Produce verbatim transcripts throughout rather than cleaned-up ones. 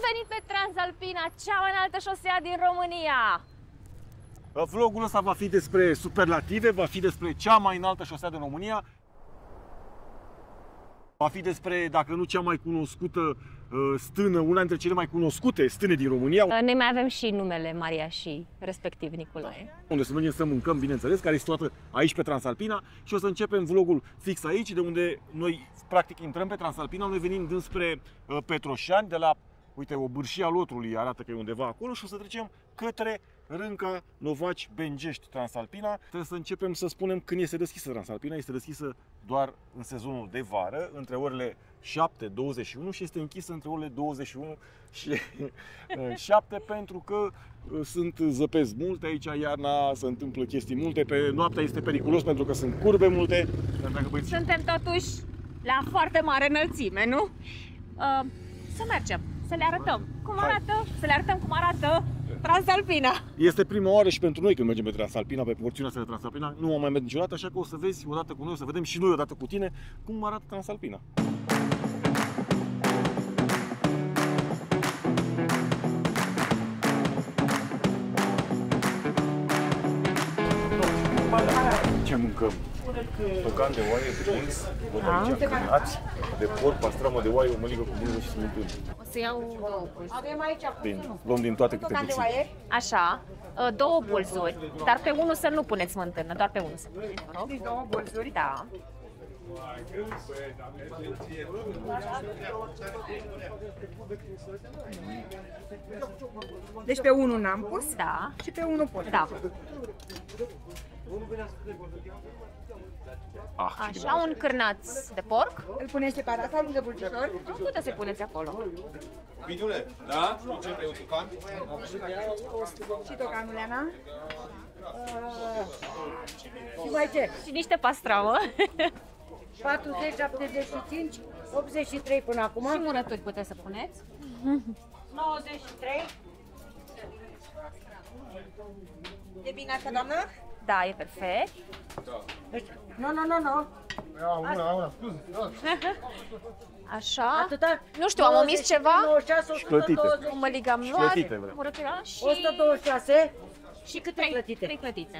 venit pe Transalpina, cea mai înaltă șosea din România! Vlogul ăsta va fi despre superlative, va fi despre cea mai înaltă șosea din România. Va fi despre, dacă nu cea mai cunoscută stână, una dintre cele mai cunoscute stâne din România. Noi mai avem și numele Maria și respectiv Nicolae. Unde să mergem să mâncăm, bineînțeles, care este situată aici pe Transalpina și o să începem vlogul fix aici, de unde noi practic intrăm pe Transalpina, noi venim dinspre Petroșani, de la, uite, o bârșie a Lotrului arată că e undeva acolo și o să trecem către Rânca, Novaci, Bengești, Transalpina. Trebuie să începem să spunem când este deschisă Transalpina. Este deschisă doar în sezonul de vară, între orele șapte douăzeci și unu și este închisă între orele douăzeci și unu și șapte pentru că sunt zăpezi multe aici, iarna se întâmplă chestii multe, pe noaptea este periculos pentru că sunt curbe multe. Suntem totuși la foarte mare înălțime, nu? Uh, să mergem, să le arătăm cum arată, Hai. să le arătăm cum arată Transalpina. Este prima oară și pentru noi când mergem pe Transalpina, pe porțiunea asta de Transalpina. Nu am mai mers niciodată, așa că o să vezi odată cu noi, o să vedem și noi odată cu tine cum arată Transalpina. Ce mâncăm? Tocan de oaie, de bulți, botanici încărnați, de porc, pastramă de oaie, o măligă cu bulgă și smântână. O să iau două bulzuri. Avem aici Din, luăm din toate câte puțin. Așa, două bulzuri, dar pe unul să nu puneți smântână, doar pe unul să puneți, vă rog. două bulzuri? Da. Deci pe unul n-am pus? Da. Și pe unul pun? Da. Ah, Așa, un cârnaț de porc. Îl puneți separat sau lângă bulcișor? Puteți să puneți acolo. Bidule, da? Ce vrei, un tucan? Și tocanul, Leana? Și mai ce? Și niște pastramă. patruzeci, șaptezeci și cinci, optzeci și trei până acum. Și murături puteți să puneți. nouăzeci și trei. E bine asta, doamnă? Da, e perfect. Nu, nu, nu, nu. Așa. Atâta? Nu știu, am omis ceva? nouăzeci și șase, o sută douăzeci. Cu măliga am luat, Clătite, vreau. murătura și... o sută douăzeci și șase. Și câte trei clătite? Trei clătite.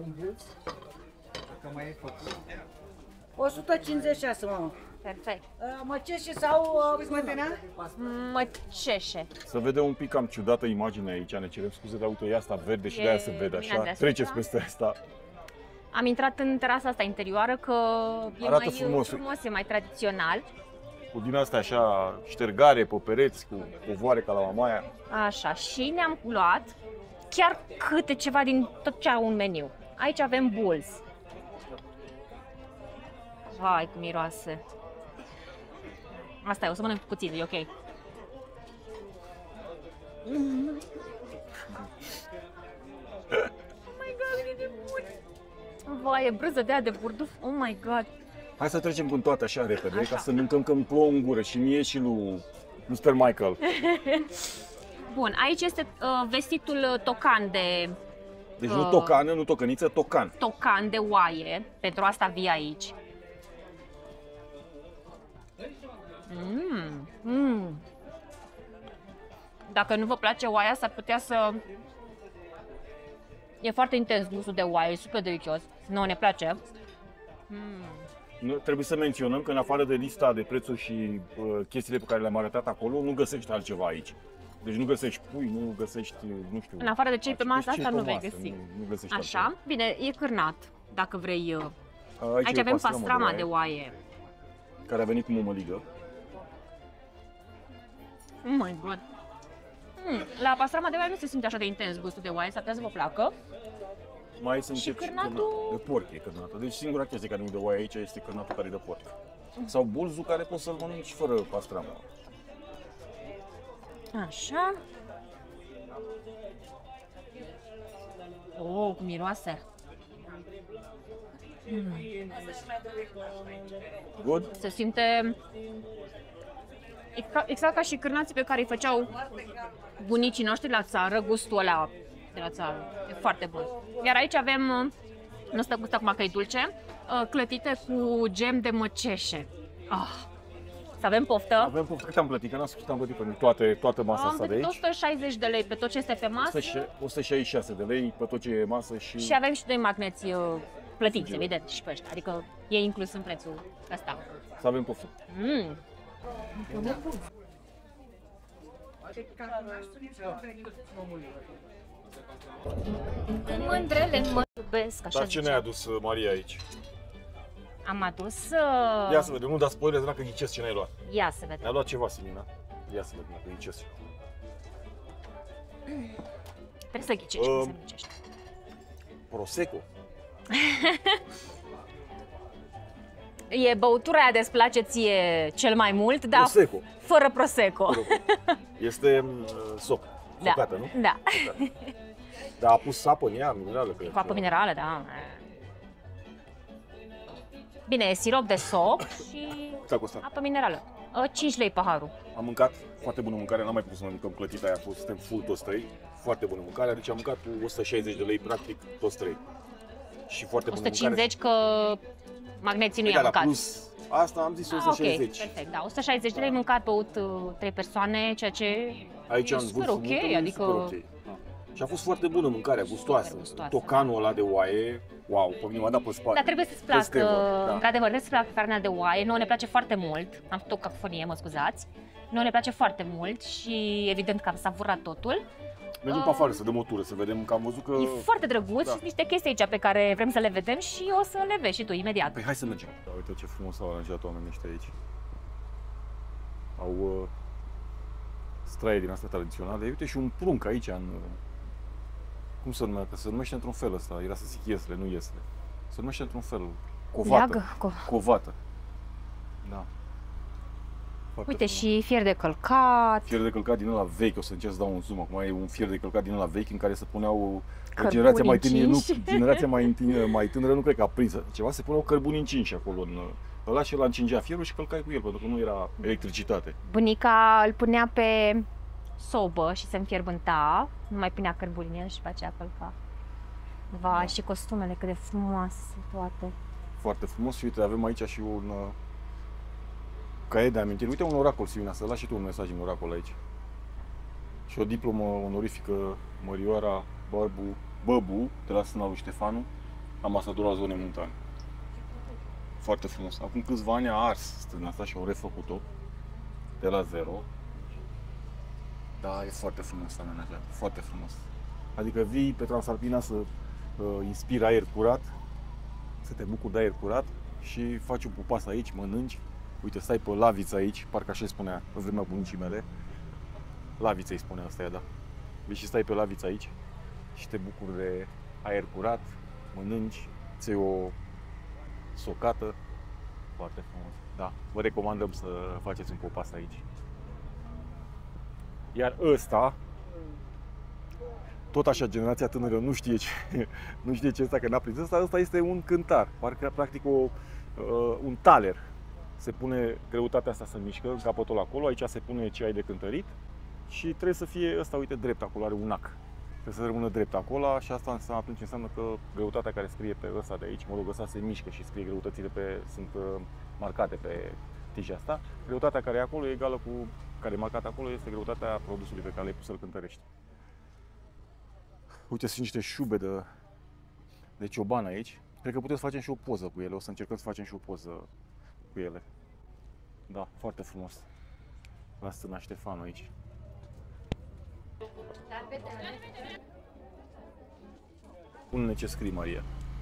o sută cincizeci și șase, mamă. Perfect. Măceșe sau smântână? Măceșe. Să vedem un pic cam ciudată imaginea aici, ne cerem scuze, dar uite, e asta verde și E de-aia se vede mina așa. deasupra. Treceți peste asta. Am intrat în terasa asta interioară că e Arată mai frumos. frumos, e mai tradițional. Cu din astea așa, ștergare pe pereți, cu covoare ca la Mamaia. Așa, și ne-am luat chiar câte ceva din tot ce au un meniu. Aici avem bulls. Vai, cum miroase. Asta e, o să mănânc puțin, e ok. Mm. Oh my god, e de bun! Vai, e brânză de aia de burduf, oh my god! Hai să trecem cu toate așa repede, Așa. ca să mâncăm că îmi plouă în gură și mie și lui mister Michael. Bun, aici este uh, vestitul tocan de... Deci nu tocană, nu tocăniță, tocan. Tocan de oaie, pentru asta vii aici. Mm, mm. Dacă nu vă place oaia, s-ar putea să... E foarte intens gustul de oaie, e super delicios. Nouă ne place. Mm. Trebuie să menționăm că în afară de lista de prețuri și uh, chestiile pe care le-am arătat acolo, nu găsești altceva aici. Deci nu găsești pui, nu găsești, nu știu... În afară de cei pe masă, deci asta cei nu pe vei masă, găsi. Nu, nu găsești Așa, altceva. bine, e cârnat, dacă vrei. Uh. Aici, Aici e avem pastramă pastrama de de oaie, oaie. care a venit cu mămăligă. Oh my god! Mm, la pastrama de oaie nu se simte așa de intens gustul de oaie, s-ar putea să vă placă. Mai sunt Și încep și cârnatul? cârnat. De porc e cârnată. Deci singura chestie care nu de oaie aici este cârnatul care e de porc. Sau bulzul care poți să-l mănânci fără pastramă. Așa. Oh, cum miroase! Mm. Good? Se simte exact ca și cârnații pe care îi făceau bunicii noștri la țară, gustul ăla de la țară. E foarte bun. Iar aici avem, nu stă gust acum că e dulce, clătite cu gem de măceșe. Ah, să avem poftă. Avem poftă. Cât am plătit? Că n-am spus cât am plătit pentru toate, toată masa Am asta de plătit aici. o sută șaizeci de lei pe tot ce este pe masă. o sută șaizeci și șase de lei pe tot ce e masă și... Și avem și doi magneți uh, plătiți, evident, și pe ăștia. Adică e inclus în prețul ăsta. Să avem poftă. Mm. Mândrele mă iubesc, așa Dar ce zicea. ne-ai adus, Maria, aici? Am adus... Uh... Ia să vedem, nu da spoiler, dacă ghicesc ce ne-ai luat. Ia să Ne-a vedem. luat ceva, Simina. Ia să vedem dacă ghicesc. Trebuie să ghicești, Um, cum se ghicește. Prosecco. E băutura aia de-ți place ție cel mai mult, dar Prosecco. fără prosecco. Este uh, soc. Da. Socată, nu? Da. Socată. Dar a pus apă în ea, minerală, cred. Cu apă minerală, da. Bine, e sirop de soc și Cât a costat? apă minerală. cinci lei paharul. Am mâncat foarte bună mâncare, n-am mai putut să mâncăm clătita aia, a fost, suntem full toți trei. Foarte bună mâncare, deci am mâncat cu o sută șaizeci de lei, practic, toți trei. Și foarte o bună sută cincizeci că magneții nu mâncare. i-am Da, la mâncat. plus asta am zis Ah, o sută șaizeci. ok, perfect, da. o sută șaizeci de lei mâncat, băut trei persoane, ceea ce Aici e în super vârful ok, muntelui, adică... super ok. Da. Și a fost foarte bună mâncarea, gustoasă. Super gustoasă. Tocanul ăla de oaie, wow, pe mine m-a dat pe spate. Dar trebuie să-ți Pe placă, stevă, da. într-adevăr, trebuie să-ți placă carnea de oaie. Nouă ne place foarte mult, am făcut o cacofonie, mă scuzați. Nouă ne place foarte mult și evident că am savurat totul. Mergem pe afară să dăm o tură, să vedem că am văzut că... E foarte drăguț, da. sunt niște chestii aici pe care vrem să le vedem și o să le vezi și tu imediat. Păi hai să mergem. Da, uite ce frumos au aranjat oamenii ăștia aici. Au uh, straie din astea tradiționale. Uite și un prunc aici în... Uh, cum se numește? Se numește într-un fel ăsta. Era să zic iesle, nu iesle. Se numește într-un fel. Covată. Leagă, co- Covată. Da. Foarte Uite frumos. și fier de călcat, Fier de călcat din ăla vechi, o să încerc să dau un zoom acum, e un fier de călcat din ăla vechi în care se puneau Cărbuni generația mai tânără, nu, încinși. generația mai tânără, mai tânără nu cred că a prins ceva, se puneau cărbuni încinși acolo în ăla și ăla încingea fierul și călcai cu el, pentru că nu era electricitate. bunica îl punea pe sobă și se înfierbânta, nu mai punea cărbuni în el și pe aceea călca. Vai, Da. și costumele cât de frumoase toate. Foarte frumos și uite, avem aici și un uh, caiet de amintiri. Uite un oracol, Simina, să lași și tu un mesaj în oracol aici. Și o diplomă onorifică Mărioara Barbu, Băbu, de la Sâna lui Ștefanu, ambasadora zonei montane. Foarte frumos. Acum câțiva ani a ars stâna asta și au refăcut-o de la zero. Da, e foarte frumos amenajat, foarte frumos. Adică vii pe Transalpina să uh, inspiri aer curat, să te bucuri de aer curat și faci un pupas aici, mănânci. Uite, stai pe laviță aici, parcă așa îi spunea în vremea bunicii mele. Laviță îi spunea asta, da. Vii și stai pe laviță aici și te bucuri de aer curat, mănânci, ți o socată. Foarte frumos. Da, vă recomandăm să faceți un pupas aici. Iar ăsta, tot așa, generația tânără nu știe ce, nu știe ce ăsta, că n-a prins ăsta, ăsta este un cântar, parcă practic o, uh, un taler. Se pune, greutatea asta se mișcă, în capătul acolo, aici se pune ce ai de cântărit și trebuie să fie ăsta, uite, drept, acolo are un ac. Trebuie să rămână drept acolo și asta înseamnă, atunci înseamnă că greutatea care scrie pe ăsta de aici, mă rog, ăsta se mișcă și scrie greutățile pe, sunt uh, marcate pe tija asta. Greutatea care e acolo e egală cu, care e marcată acolo, este greutatea produsului pe care l-ai pus să-l cântărești. Uite, sunt niște șube de, de cioban aici. Cred că putem să facem și o poză cu ele. O să încercăm să facem și o poză cu ele. Da, foarte frumos. La Stâna Ștefanu aici. Spune-ne ce scrii, Maria.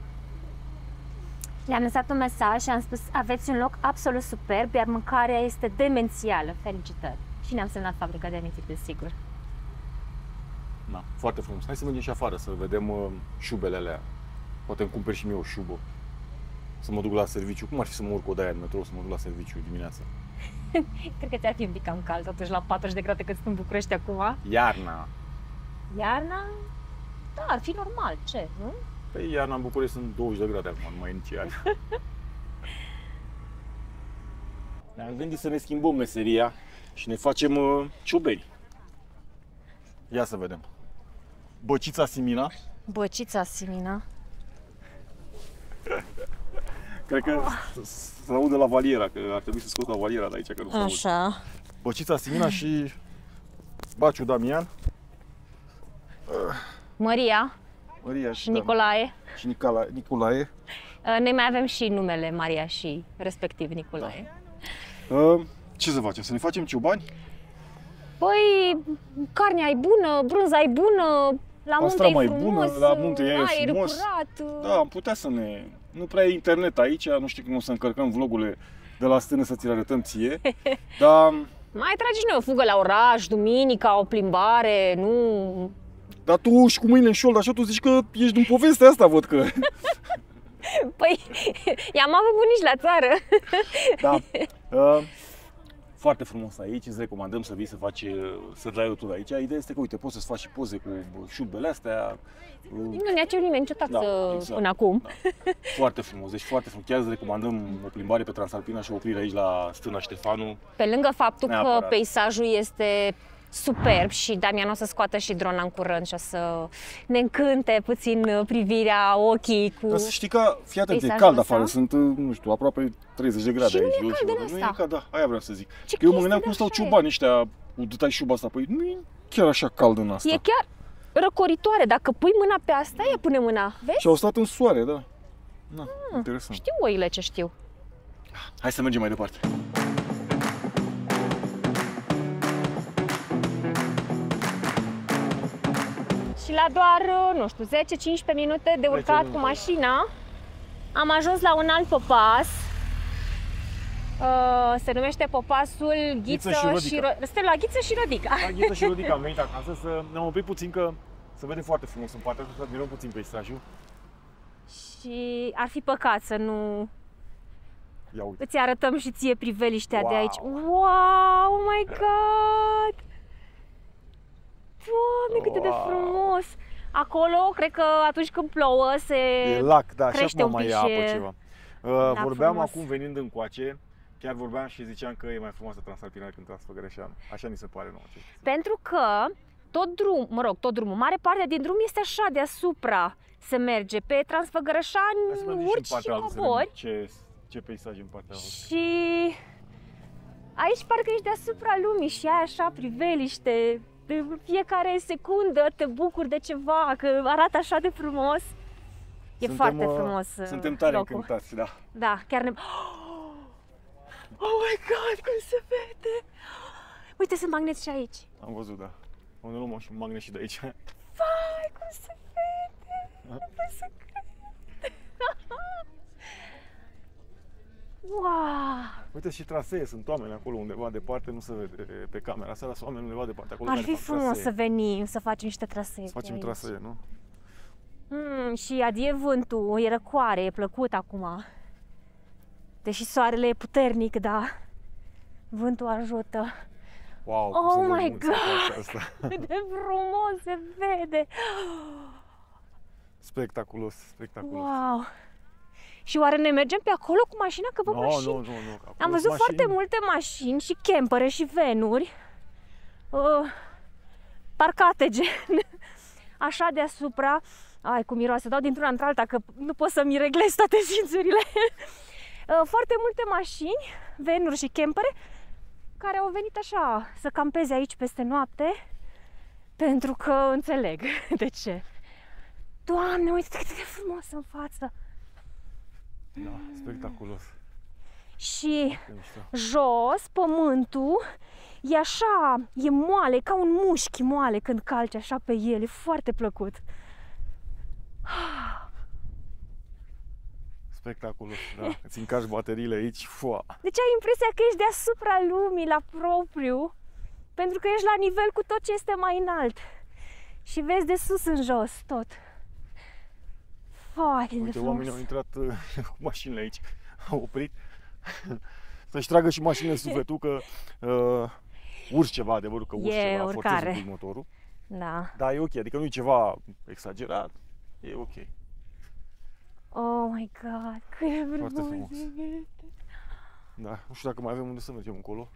Le-am lăsat un mesaj și am spus aveți un loc absolut superb, iar mâncarea este demențială. Felicitări! Și ne-am semnat fabrica de amintiri, desigur. Da, foarte frumos. Hai să mergem și afară să vedem uh, șubele alea. Poate îmi cumperi și mie o șubă. Să mă duc la serviciu. Cum ar fi să mă urc o de aia în metrou, să mă duc la serviciu dimineața? Cred că ți-ar fi un pic cam cald, totuși la patruzeci de grade cât sunt în București acum. Iarna! Iarna? Da, ar fi normal, ce, nu? Păi iarna în București sunt douăzeci de grade acum, nu mai e nici iarna. Ne-am gândit să ne schimbăm meseria și ne facem uh, ciobeni. Ia să vedem. Băcița Simina. Băcița Simina. Cred că se aude la valiera, că ar trebui să scot la valiera de aici, că nu se aude. Așa. Băcița Simina și Baciu Damian. Maria Maria și, și Nicolae. și Nicolae. Nicolae. Noi mai avem și numele Maria și respectiv Nicolae. Da. Ce să facem? Să ne facem ciobani? Păi, carnea e bună, brânza e bună, la munte Pastra e mai frumos, bună, la munte e aer frumos. curat. Da, am putea să ne... Nu prea e internet aici, nu știu cum o să încărcăm vlogurile de la stână să ți le arătăm ție. Dar... Mai tragi și noi o fugă la oraș, duminica, o plimbare, nu... Dar tu și cu mâinile în șold, așa tu zici că ești din povestea asta, văd că... Păi, i-am avut bunici la țară. Da. Uh, foarte frumos aici, îți recomandăm să vii să faci, să dai o tur aici. Ideea este că, uite, poți să-ți faci și poze cu șurbele astea. Nu ne-a cerut nimeni nicio taxă Da, exact. până acum. Da. Foarte frumos, deci foarte frumos. Chiar îți recomandăm o plimbare pe Transalpina și o oprire aici la Stâna Ștefanu. Pe lângă faptul că Neapărat. peisajul este superb și Damian o să scoată și drona în curând și o să ne încânte puțin privirea, ochii cu... Dar să știi că, fii atent, e peisajul cald ăsta. afară, sunt, nu știu, aproape treizeci de grade Și nu aici. e jos, cald în Nu asta. e cald, da, aia vreau să zic. Ce Că eu mă chestie gândeam de cum stau așa e. ciobanii ăștia, cu dătai șuba asta, păi nu e chiar așa cald în asta. E chiar răcoritoare, dacă pui mâna pe asta, ea pune mâna, vezi? Și au stat în soare, da. Na, interesant. Știu oile ce știu. Hai să mergem mai departe. Și la doar, nu știu, zece cincisprezece minute de urcat cu minute. mașina, am ajuns la un alt popas. Uh, se numește popasul Ghiță, Ghiță și Rodica. și Ro- Suntem la Ghiță și Rodica. La Ghiță și Rodica am venit acasă să ne-am oprit puțin, că se vede foarte frumos în partea asta, să admirăm puțin peisajul. Și ar fi păcat să nu Ia uite. îți arătăm și ție priveliștea Wow. de aici. Wow, oh my god! Doamne, cât de Wow. frumos! Acolo, cred că atunci când plouă se... E lac, da, și crește acum un mai pic e apă și- ceva. Uh, Da, vorbeam frumos. acum venind încoace, chiar vorbeam și ziceam că e mai frumoasă Transalpina decât Transfăgărășanu. Așa ni se pare nouă. cel puțin. Pentru că tot drum, mă rog, tot drumul, mare parte din drum este așa deasupra se merge. Pe Transfăgărășani Hai să mergem și în urci și partea altă să vedem cobori. ce, ce peisaj în partea altă. Și aici parcă ești deasupra lumii și ai așa priveliște. De fiecare secundă te bucuri de ceva, că arată așa de frumos. E Suntem, foarte uh, frumos Suntem tare locul. încântați, da. Da, chiar ne... Oh my god, cum se vede! Uite, sunt magneți și aici. Am văzut, da. O ne luăm și un magnet și de aici. Vai, cum se vede! Nu pot să cred! Wow! Uite și trasee, sunt oameni acolo undeva departe, nu se vede pe camera asta, dar sunt oameni undeva departe acolo Ar care fi fac frumos trasee. să venim, să facem niște trasee. Să facem aici. trasee, nu? Mm, și adie vântul, e răcoare, e plăcut acum. Deși soarele e puternic, dar vântul ajută. Wow, Oh cum se my vede mulți în partea God! asta. Cât de frumos se vede! Spectaculos, spectaculos. Wow! Și oare ne mergem pe acolo cu mașina? Că văd No, mașini. nu, nu, nu. Acolo Am sunt văzut mașini. foarte multe mașini și campere și venuri uh, parcate gen așa deasupra. Ai, cum miroase, dau dintr-una într-alta că nu pot să-mi reglez toate simțurile. Uh, foarte multe mașini, venuri și campere care au venit așa să campeze aici peste noapte pentru că înțeleg de ce. Doamne, uite cât de frumos în față! Da, spectaculos. Și E mișto. jos, pământul, e așa, e moale, ca un mușchi moale când calci așa pe el, e foarte plăcut. Spectaculos, da. Îți încarci bateriile aici, fua. Deci ai impresia că ești deasupra lumii la propriu, pentru că ești la nivel cu tot ce este mai înalt. Și vezi de sus în jos tot. Foarte de Uite, frumos. oamenii au intrat uh, cu mașinile aici, au oprit. Să-și tragă și mașinile sufletul că uh, urci ceva, adevărul că urci E ceva, urcare. forțezi un pic motorul. Da. Dar e ok, adică nu e ceva exagerat, e ok. Oh my god, cât de frumos frumos. se vede. Da, nu știu dacă mai avem unde să mergem încolo.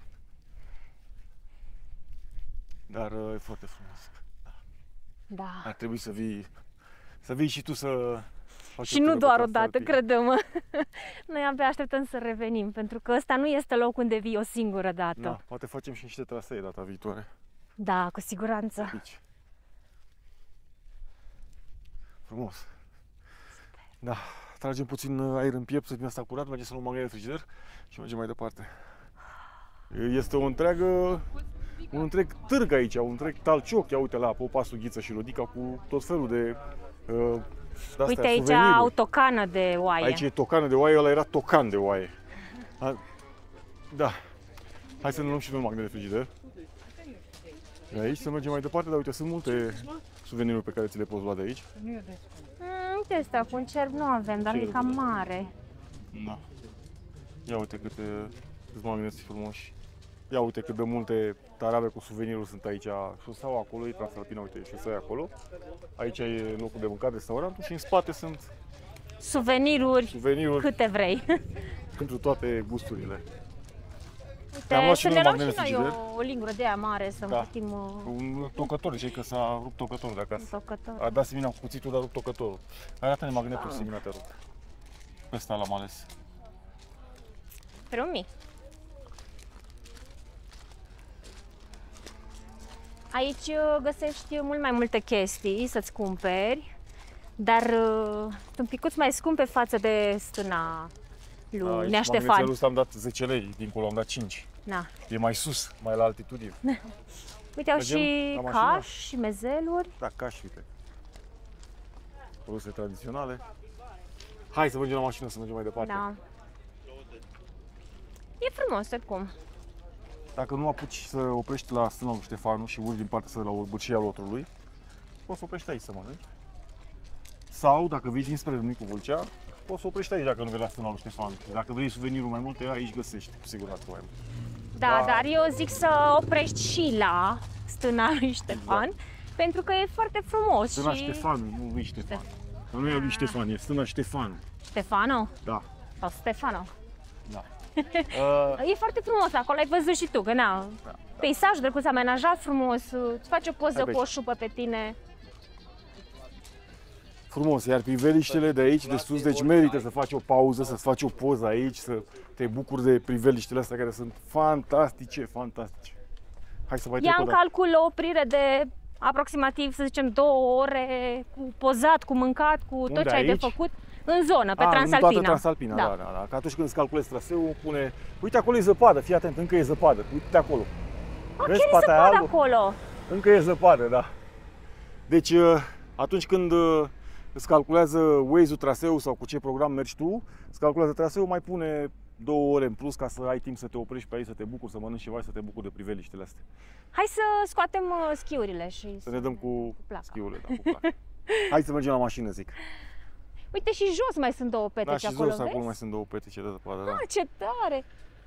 Dar uh, e foarte frumos. Da. Ar trebui să vii, să vii și tu să Și nu doar o dată, crede-mă. Noi abia așteptăm să revenim, pentru că ăsta nu este loc unde vii o singură dată. Da, poate facem și niște trasee data viitoare. Da, cu siguranță. Aici. Frumos. Da, tragem puțin aer în piept, să fim asta curat, mergem să luăm magnet de frigider și mergem mai departe. Este o întreagă, un întreg târg aici, un întreg talcioc. Ia uite la Popa, Sughiță și Rodica cu tot felul de uh, uite aici suveniruri. Au tocană de oaie. Aici e tocană de oaie, ăla era tocan de oaie. A, da. Hai să ne luăm și noi magnet de frigider. De aici să mergem mai departe, dar uite, sunt multe suveniruri pe care ți le poți lua de aici. Mm, uite asta, cu un cerb nu avem, dar e cam mare. Da. Ia uite câte magneți frumoși. Ia uite cât de multe tarabe cu suveniruri sunt aici. Șoseaua acolo, e Transalpina, uite, șoseaua acolo. Aici e locul de mâncare, restaurantul și în spate sunt suveniruri, suveniruri câte vrei. Pentru toate gusturile. Uite, să ne luăm și noi o, o lingură de aia mare, să da. Împărtim... Un tocător, ziceai că s-a rupt tocătorul de acasă. Tocător. A dat Simina cu cuțitul, dar a rupt tocătorul. Arată-ne magnetul, Simina, te rog. Pe ăsta l-am ales. Pentru mine. Aici găsești mult mai multe chestii să-ți cumperi, dar sunt un picuț mai scumpe față de stâna lui Nea Ștefan. Magnețelul ăsta am dat zece lei, dincolo am dat cinci. Na. E mai sus, mai la altitudine. Uite, au și cași și mezeluri. Da, cași, uite. Produse tradiționale. Hai să mergem la mașină, să mergem mai departe. Da. E frumos, oricum. Dacă nu apuci să oprești la stâna lui Ștefanu și urci din partea să la Bârșia Lotrului, poți să oprești aici să mănânci. Sau, dacă vii dinspre Râmnicu Vâlcea, poți să oprești aici dacă nu vei la stâna lui Ștefanu. Dacă vrei suvenirul mai multe, aici găsești, cu siguranță mai mult. Da, da, dar eu zic să oprești și la stâna lui Ștefan, exact. Pentru că e foarte frumos. Stâna și... Ștefanu, nu lui Ștefan. Dar nu e lui Ștefan, e stâna Ștefanu. Ștefano? Da. Sau Stefano? Da. uh... E foarte frumos acolo, ai văzut și tu, că na, da, peisajul drăguț, amenajat frumos, îți faci o poză cu o șupă pe tine. Frumos, iar priveliștele de aici, de sus, deci merită să faci o pauză, să-ți faci o poză aici, să te bucuri de priveliștele astea care sunt fantastice, fantastice. Hai să mai ia în calcul o oprire de aproximativ, să zicem, două ore, cu pozat, cu mâncat, cu tot Unde, ce ai aici? de făcut, în zonă, pe A, Transalpina. În toată Transalpina, da, da, da, da. Că atunci când îți calculezi traseul, pune... Uite, acolo e zăpadă, fii atent, încă e zăpadă, uite acolo. A, vezi, chiar e zăpadă acolo? Încă e zăpadă, da. Deci, atunci când îți calculează Waze-ul traseul sau cu ce program mergi tu, îți calculează traseul, mai pune două ore în plus ca să ai timp să te oprești pe aici, să te bucuri, să mănânci ceva și să te bucuri de priveliștele astea. Hai să scoatem schiurile și să, să ne dăm cu, cu schiurile, da, cu placa. Hai să mergem la mașină, zic. Uite, și jos mai sunt două petece, da, și acolo, jos vezi? acolo mai sunt două petece de zăpadă, da. Ah, ce tare!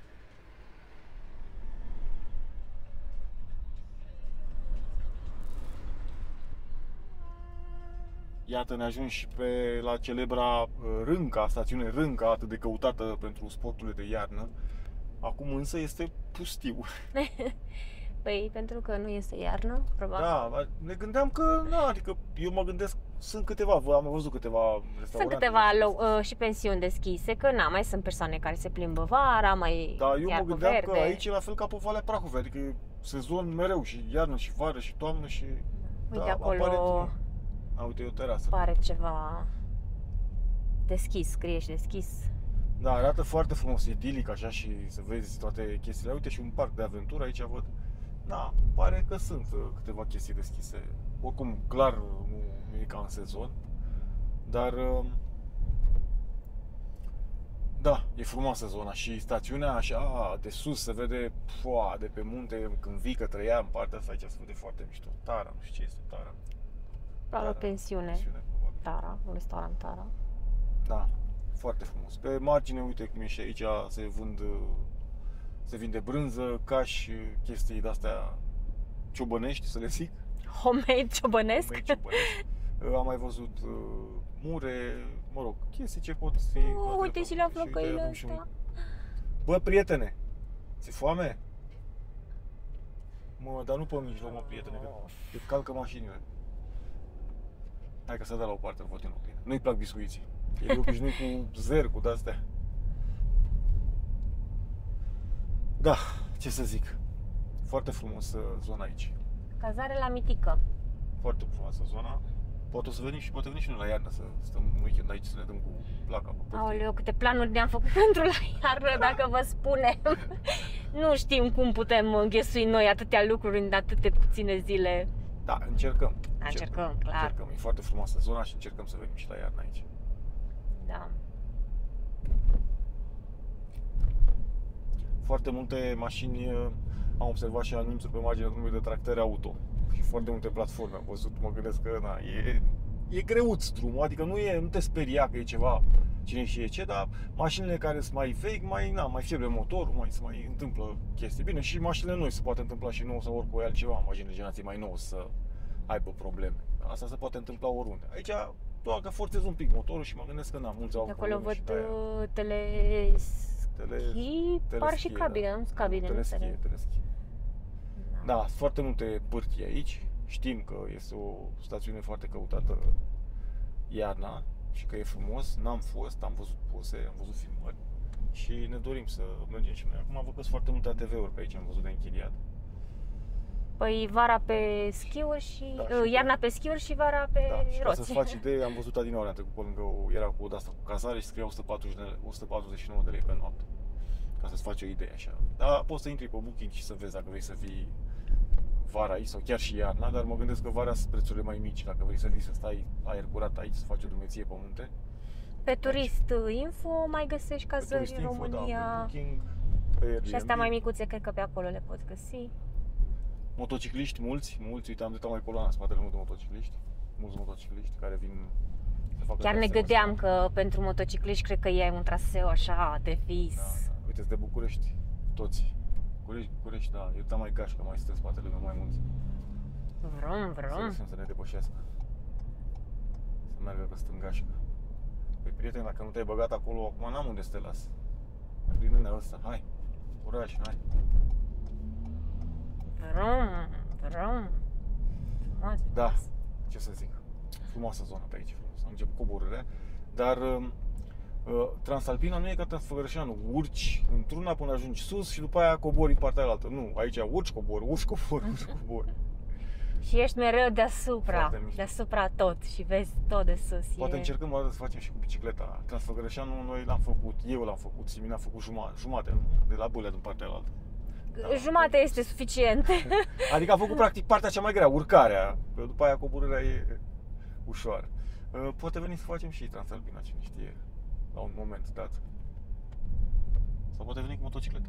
Iată, ne ajung și pe la celebra Rânca, stațiune Rânca, atât de căutată pentru sporturile de iarnă. Acum însă este pustiu. Păi, pentru că nu este iarnă, probabil. Da, ne gândeam că, na, adică eu mă gândesc, sunt câteva, am văzut câteva restaurante. Sunt câteva uh, și pensiuni deschise, că na, mai sunt persoane care se plimbă vara, mai da, eu mă gândeam verde. Că aici e la fel ca pe Valea Prahovei, adică e sezon mereu, și iarnă, și vară, și toamnă, și... Uite, da, acolo aparent, a, uite, e o terasă. Pare ceva deschis, scrie și deschis. Da, arată foarte frumos, idilic așa, și să vezi toate chestiile. Uite, și un parc de aventură aici văd. Da, pare că sunt câteva chestii deschise. Oricum, clar, nu, nu e ca în sezon. Dar da, e frumoasă zona și stațiunea așa de sus se vede foa, de pe munte, când vii către ea în partea asta, aici se vede foarte mișto. Tara, nu știu ce este Tara. Tara, o pensiune. pensiune Tara, un restaurant Tara. Da, foarte frumos. Pe margine, uite cum e și aici, se vând, se vinde brânză, cași, chestii de-astea ciobănești, să le zic. Homemade ciobănesc? Homemade ciobănesc. Am mai văzut uh, mure, mă rog, chestii ce pot fi... Oh, uite și la flăcăile astea. Bă, prietene, ți-e foame? Mă, dar nu pe mijloc, mă, prietene, că te calcă mașinile. Hai că să dea la o parte, văd în opinie. Nu-i plac biscuiții. El e obișnuit cu zer, cu de-astea. Da, ce să zic. Foarte frumos zona aici. Cazare la Mitică. Foarte frumoasă zona. Poate o să venim și poate venim și noi la iarnă să stăm un weekend aici, să ne dăm cu placa pe părții. Aoleu, câte planuri ne-am făcut pentru la iarnă, dacă vă spunem. Nu știm cum putem înghesui noi atâtea lucruri în atâtea puține zile. Da, încercăm. Încercăm, încercăm clar. Încercăm. E foarte frumoasă zona și încercăm să venim și la iarnă aici. Da. Foarte multe mașini, am observat și anunțuri pe marginea drumului de tractere auto și foarte multe platforme. Am văzut, mă gândesc că na, e, e greuț drumul, adică nu, e, nu te speria că e ceva cine știe ce, dar mașinile care sunt mai vechi, mai, na, mai fiebre motorul, mai se mai întâmplă chestii. Bine, și mașinile noi se poate întâmpla și nouă sau oricui altceva, mașini de generație mai nouă să aibă probleme. Asta se poate întâmpla oriunde. Aici doar că forțezi un pic motorul și mă gândesc că na, mulți au de acolo probleme văd și de-aia. tele... Tele... par și cabine, da. nu sunt cabine, nu Teleschie, teleschie. Da. Da, sunt foarte multe pârtii aici. Știm că este o stațiune foarte căutată iarna și că e frumos. N-am fost, am văzut pose, am văzut filmări și ne dorim să mergem și noi. Acum văd că sunt foarte multe A T V-uri pe aici, am văzut de închiriat. Păi vara pe schiuri și, Da, uh, și iarna pe schiuri și vara pe Da, și ca roți. să-ți faci idee, am văzut adineauri, am trecut pe lângă, o, era cu de-asta cu cazare și scria o sută patruzeci și nouă de lei pe noapte. Ca să-ți faci o idee așa. Dar poți să intri pe Booking și să vezi dacă vrei să vii vara aici sau chiar și iarna, dar mă gândesc că vara sunt prețurile mai mici, dacă vrei să vii să stai aer curat aici, să faci o drumeție pe munte. Pe Turist Info mai găsești cazări în România. Da, pe Booking, pe Airbnb. Și astea mai micuțe, cred că pe acolo le poți găsi. Motocicliști mulți, mulți, uite, am dat mai coloana în spatele meu de motocicliști. Mulți motocicliști care vin să facă Chiar ne gândeam ăsta. Că pentru motocicliști cred că e un traseu așa de vis. Da, da. Uite, de București, toți. București, București, da, eu mai gașcă, mai stă în spatele meu mai mulți. Vrum, vrum. Să, să ne depășească. Să meargă că stâng gașcă. Păi, prieten, dacă nu te-ai băgat acolo, acum n-am unde să te las. Prin înea ăsta, hai, curaj, hai. Vrum, vrum. Frumos, Da, frumos. ce să zic. Frumoasă zona pe aici, frumos. Am început coborârea, dar uh, Transalpina nu e ca Făgărășanu. Urci într-una până ajungi sus și după aia cobori în partea altă. Nu, aici urci, cobori, urci, cobori, urci, cobori. Și ești mereu deasupra, deasupra tot și vezi tot de sus. Poate e... încercăm o dată să facem și cu bicicleta. Transfăgărășanu noi l-am făcut, eu l-am făcut, Simin a făcut jumate, jumate de la Bâlea din partea altă. Da, jumate este suficient. Adică a făcut practic partea cea mai grea, urcarea. După aia coborârea e ușoară. Poate veni să facem și Transalpina, cine știe, la un moment dat. Sau poate veni cu motocicleta.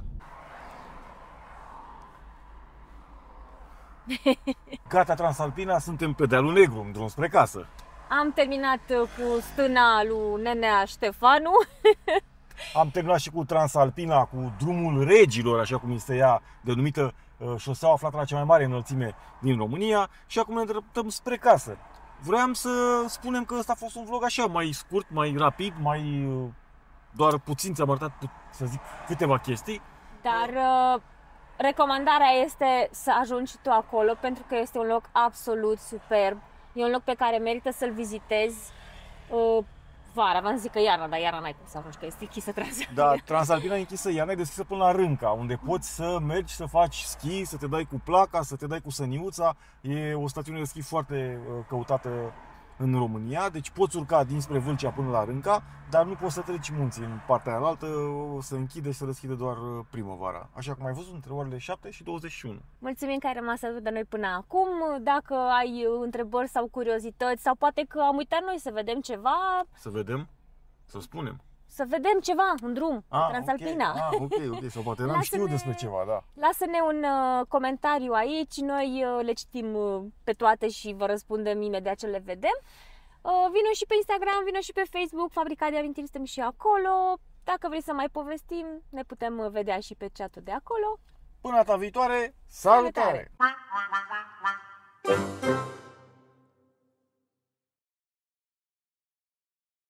Gata Transalpina, suntem pe dealul negru, în drum spre casă. Am terminat cu stâna lui Nenea Ștefanu. Am terminat și cu Transalpina, cu drumul regilor, așa cum este ea denumită, șoseaua aflată la cea mai mare înălțime din România, și acum ne îndreptăm spre casă. Vroiam să spunem că ăsta a fost un vlog așa, mai scurt, mai rapid, mai doar puțin ți-am arătat, să zic, câteva chestii. Dar uh, recomandarea este să ajungi și tu acolo, pentru că este un loc absolut superb. E un loc pe care merită să-l vizitezi uh, vara. V-am zis că iarna, dar iarna n-ai cum să ajungi, că este închisă Transalpina. Da, Transalpina e închisă iarna, e deschisă până la Rânca, unde poți să mergi să faci schi, să te dai cu placa, să te dai cu săniuța. E o stațiune de schi foarte uh, căutată în România, deci poți urca dinspre Vâlcea până la Rânca, dar nu poți să treci munții în partea alaltă, se închide și se deschide doar primăvara. Așa cum ai văzut, între orele șapte și douăzeci și unu. Mulțumim că ai rămas alături de noi până acum. Dacă ai întrebări sau curiozități, sau poate că am uitat noi să vedem ceva, să vedem, să spunem. Să vedem ceva în drum, ah, Transalpina. Okay. Ah, ok, ok, sau poate n-am știut despre ceva, da. Lasă-ne un uh, comentariu aici, noi uh, le citim uh, pe toate și vă răspundem imediat ce le vedem. Uh, vino și pe Instagram, vino și pe Facebook, Fabrica de Amintiri, suntem și acolo. Dacă vrei să mai povestim, ne putem vedea și pe chat-ul de acolo. Până data viitoare, salutare! salutare!